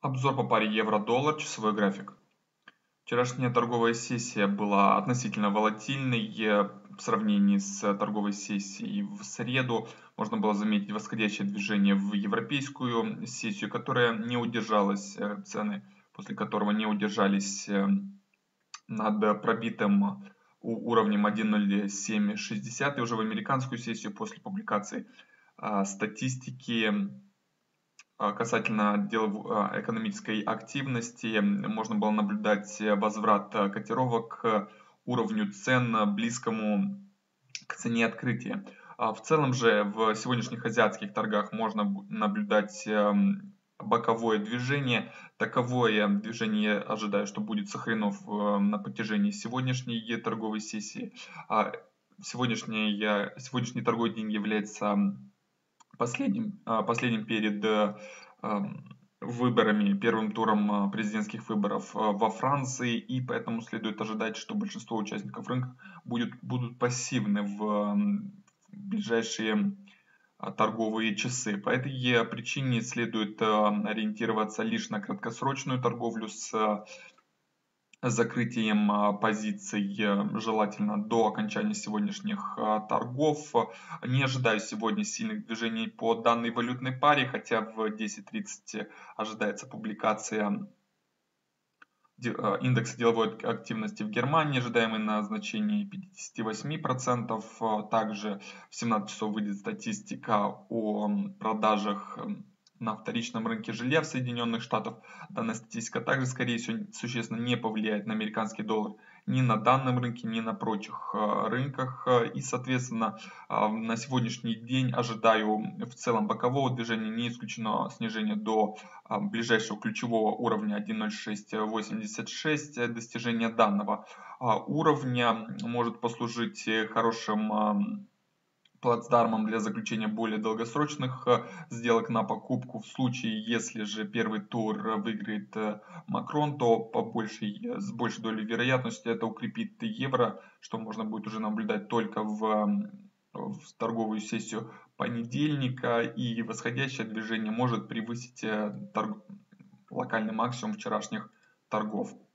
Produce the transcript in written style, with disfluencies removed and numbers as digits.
Обзор по паре евро-доллар, часовой график. Вчерашняя торговая сессия была относительно волатильной в сравнении с торговой сессией в среду. Можно было заметить восходящее движение в европейскую сессию, которая не удержалась, цены, после которого не удержались над пробитым уровнем 1.0760 и уже в американскую сессию после публикации статистики касательно экономической активности можно было наблюдать возврат котировок к уровню цен, близкому к цене открытия. В целом же в сегодняшних азиатских торгах можно наблюдать боковое движение. Таковое движение ожидаю, что будет сохранено на протяжении сегодняшней торговой сессии. Сегодняшний торговый день является последним перед выборами, первым туром президентских выборов во Франции, и поэтому следует ожидать, что большинство участников рынка будут пассивны в ближайшие торговые часы. По этой причине следует ориентироваться лишь на краткосрочную торговлю с закрытием позиций, желательно до окончания сегодняшних торгов. Не ожидаю сегодня сильных движений по данной валютной паре, хотя в 10:30 ожидается публикация индекса деловой активности в Германии, ожидаемый на значении 58%. Также в 17 часов выйдет статистика о продажах на вторичном рынке жилья в Соединенных Штатах. Данная статистика также, скорее всего, существенно не повлияет на американский доллар ни на данном рынке, ни на прочих рынках. И, соответственно, на сегодняшний день ожидаю в целом бокового движения, не исключено снижение до ближайшего ключевого уровня 1.0686. Достижение данного уровня может послужить хорошим плацдармом для заключения более долгосрочных сделок на покупку. В случае, если же первый тур выиграет Макрон, то с большей долей вероятности это укрепит евро, что можно будет уже наблюдать только в торговую сессию понедельника, и восходящее движение может превысить локальный максимум вчерашних торгов.